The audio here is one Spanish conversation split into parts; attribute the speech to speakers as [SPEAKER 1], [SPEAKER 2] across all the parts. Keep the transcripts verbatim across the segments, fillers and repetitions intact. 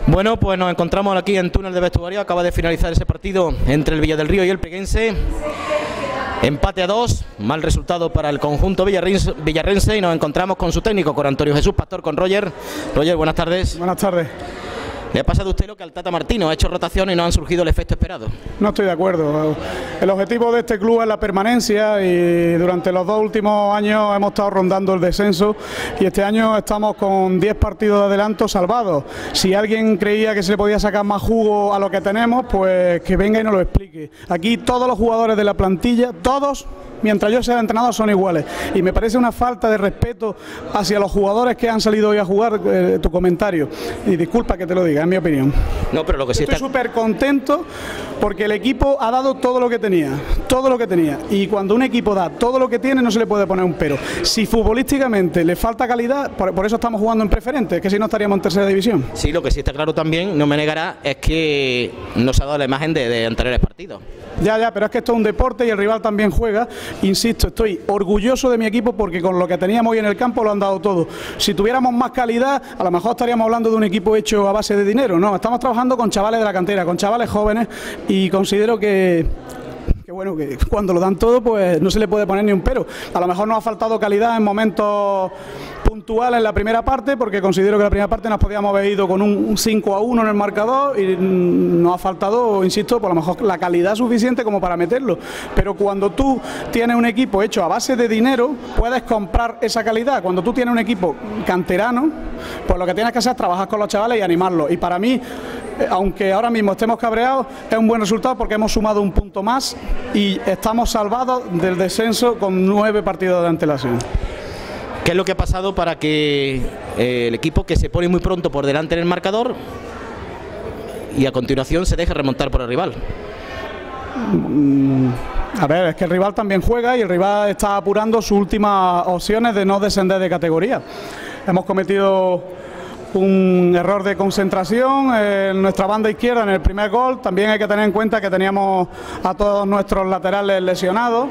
[SPEAKER 1] Bueno, pues nos encontramos aquí en túnel de vestuario. Acaba de finalizar ese partido entre el Villa del Río y el Peguense. Empate a dos, mal resultado para el conjunto villarrense, villarrense y nos encontramos con su técnico, con Antonio Jesús Pastor, con Roger. Roger, buenas tardes.
[SPEAKER 2] Buenas tardes.
[SPEAKER 1] ¿Le ha pasado a usted lo que al Tata Martino? Ha hecho rotación y no han surgido el efecto esperado.
[SPEAKER 2] No estoy de acuerdo. El objetivo de este club es la permanencia y durante los dos últimos años hemos estado rondando el descenso y este año estamos con diez partidos de adelanto salvados. Si alguien creía que se le podía sacar más jugo a lo que tenemos, pues que venga y nos lo explique. Aquí todos los jugadores de la plantilla, todos, mientras yo sea entrenador, son iguales y me parece una falta de respeto hacia los jugadores que han salido hoy a jugar, eh, tu comentario, y disculpa que te lo diga, en mi opinión.
[SPEAKER 1] No, pero lo que sí
[SPEAKER 2] estoy
[SPEAKER 1] está...
[SPEAKER 2] súper contento porque el equipo ha dado todo lo que tenía, todo lo que tenía, y cuando un equipo da todo lo que tiene no se le puede poner un pero. Si futbolísticamente le falta calidad, por, por eso estamos jugando en preferente, que si no estaríamos en tercera división.
[SPEAKER 1] Sí, lo que sí está claro también, no me negará, es que no se ha dado la imagen de, de anteriores partidos.
[SPEAKER 2] Ya, ya, pero es que esto es un deporte y el rival también juega. Insisto, estoy orgulloso de mi equipo porque con lo que teníamos hoy en el campo lo han dado todo. Si tuviéramos más calidad, a lo mejor estaríamos hablando de un equipo hecho a base de dinero. No, estamos trabajando con chavales de la cantera, con chavales jóvenes, y considero que... que bueno, que cuando lo dan todo, pues no se le puede poner ni un pero. A lo mejor nos ha faltado calidad en momentos puntuales en la primera parte, porque considero que la primera parte nos podíamos haber ido con un cinco a uno en el marcador y nos ha faltado, insisto, por lo mejor la calidad suficiente como para meterlo. Pero cuando tú tienes un equipo hecho a base de dinero, puedes comprar esa calidad. Cuando tú tienes un equipo canterano, pues lo que tienes que hacer es trabajar con los chavales y animarlos. Y para mí, aunque ahora mismo estemos cabreados, es un buen resultado porque hemos sumado un punto más y estamos salvados del descenso con nueve partidos de antelación.
[SPEAKER 1] ¿Qué es lo que ha pasado para que eh, el equipo, que se pone muy pronto por delante en el marcador y a continuación se deje remontar por el rival?
[SPEAKER 2] Mm, a ver, es que el rival también juega y el rival está apurando sus últimas opciones de no descender de categoría. Hemos cometido un error de concentración en nuestra banda izquierda en el primer gol. También hay que tener en cuenta que teníamos a todos nuestros laterales lesionados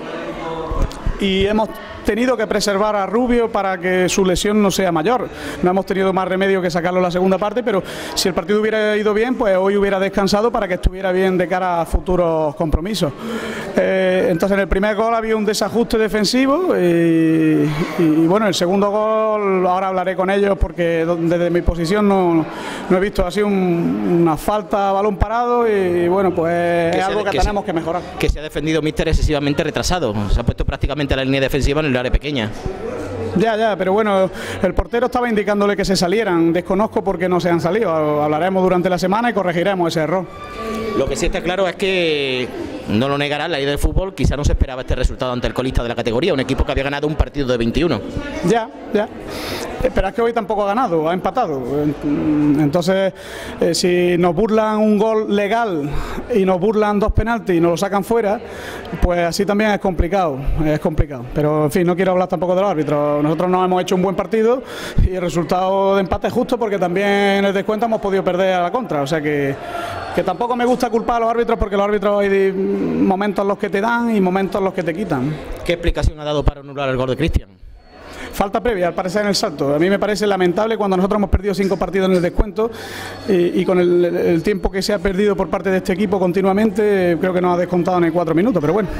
[SPEAKER 2] y hemos tenido que preservar a Rubio para que su lesión no sea mayor. No hemos tenido más remedio que sacarlo en la segunda parte, pero si el partido hubiera ido bien, pues hoy hubiera descansado para que estuviera bien de cara a futuros compromisos. Eh, entonces en el primer gol había un desajuste defensivo y, y bueno, el segundo gol ahora hablaré con ellos porque desde mi posición no, no he visto así un, una falta a balón parado y bueno, pues es algo que, que tenemos se, que mejorar.
[SPEAKER 1] Que se ha defendido míster excesivamente retrasado, se ha puesto prácticamente a la línea defensiva en el área pequeña.
[SPEAKER 2] Ya, ya, pero bueno, el portero estaba indicándole que se salieran. Desconozco por qué no se han salido. Hablaremos durante la semana y corregiremos ese error.
[SPEAKER 1] Lo que sí está claro es que, no lo negará, la ley del fútbol, quizá no se esperaba este resultado ante el colista de la categoría, un equipo que había ganado un partido de veintiuno.
[SPEAKER 2] Ya, ya. Pero es que hoy tampoco ha ganado, ha empatado. Entonces, eh, si nos burlan un gol legal y nos burlan dos penaltis y nos lo sacan fuera, pues así también es complicado, es complicado. Pero en fin, no quiero hablar tampoco de los árbitros. Nosotros no hemos hecho un buen partido y el resultado de empate es justo porque también en el descuento hemos podido perder a la contra. O sea que, que tampoco me gusta culpar a los árbitros porque los árbitros hay momentos en los que te dan y momentos en los que te quitan.
[SPEAKER 1] ¿Qué explicación ha dado para anular el gol de Cristian?
[SPEAKER 2] Falta previa, al parecer, en el salto. A mí me parece lamentable cuando nosotros hemos perdido cinco partidos en el descuento y, y con el, el tiempo que se ha perdido por parte de este equipo continuamente, creo que no ha descontado ni cuatro minutos, pero bueno.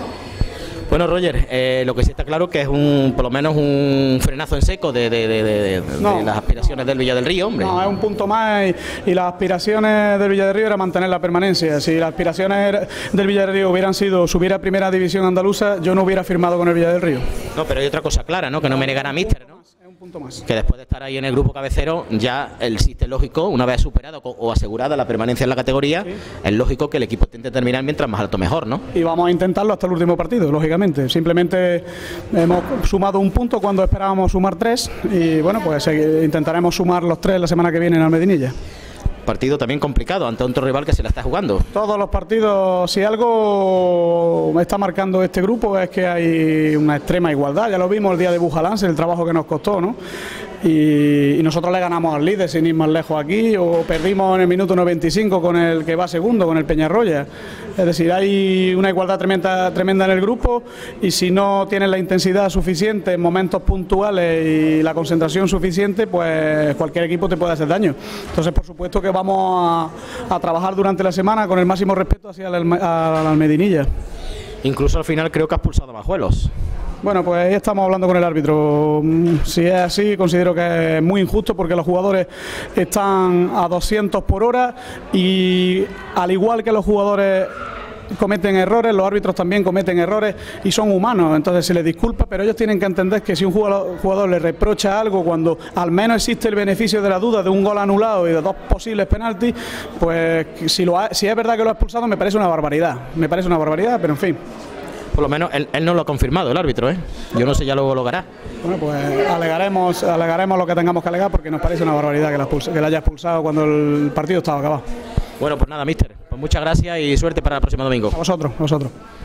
[SPEAKER 1] Bueno, Roger, eh, lo que sí está claro que es un, por lo menos un frenazo en seco de, de, de, de, no, de las aspiraciones no, del Villa del Río, hombre.
[SPEAKER 2] No, es un punto más y, y las aspiraciones del Villa del Río era mantener la permanencia. Si las aspiraciones del Villa del Río hubieran sido subir a primera división andaluza, yo no hubiera firmado con el Villa del Río.
[SPEAKER 1] No, pero hay otra cosa clara, ¿no? Que no me negará míster, ¿no? Punto más. Que después de estar ahí en el grupo cabecero, ya el existe lógico, una vez superado o asegurada la permanencia en la categoría, sí, es lógico que el equipo intente terminar mientras más alto mejor, ¿no? Y vamos a intentarlo hasta el último partido, lógicamente. Simplemente hemos sumado un punto cuando esperábamos sumar tres y bueno, pues intentaremos sumar los tres la semana que viene en Almedinilla. Partido también complicado ante otro rival que se la está jugando. Todos los partidos, si algo me está marcando este grupo es que hay una extrema igualdad. Ya lo vimos el día de Bujalance, el trabajo que nos costó, ¿no?
[SPEAKER 2] y, y nosotros le ganamos al líder sin ir más lejos aquí, o perdimos en el minuto noventa y cinco con el que va segundo, con el Peñarroya. Es decir, hay una igualdad tremenda, tremenda en el grupo, y si no tienes la intensidad suficiente en momentos puntuales y la concentración suficiente, pues cualquier equipo te puede hacer daño. Entonces, por supuesto que vamos a, a trabajar durante la semana con el máximo respeto hacia la, a la Almedinilla.
[SPEAKER 1] Incluso al final creo que has pulsado Bajuelos.
[SPEAKER 2] Bueno, pues ahí estamos hablando con el árbitro. Si es así, considero que es muy injusto porque los jugadores están a doscientos por hora y al igual que los jugadores cometen errores, los árbitros también cometen errores y son humanos, entonces se les disculpa, pero ellos tienen que entender que si un jugador, jugador le reprocha algo cuando al menos existe el beneficio de la duda de un gol anulado y de dos posibles penaltis, pues si, lo ha, si es verdad que lo ha expulsado, me parece una barbaridad, me parece una barbaridad, pero en fin.
[SPEAKER 1] Por lo menos él, él no lo ha confirmado, el árbitro, ¿eh? Yo no sé, ya luego lo hará.
[SPEAKER 2] Bueno, pues alegaremos, alegaremos lo que tengamos que alegar porque nos parece una barbaridad que la, expulse, que la haya expulsado cuando el partido estaba acabado.
[SPEAKER 1] Bueno, pues nada, míster, pues muchas gracias y suerte para el próximo domingo.
[SPEAKER 2] A vosotros, a vosotros.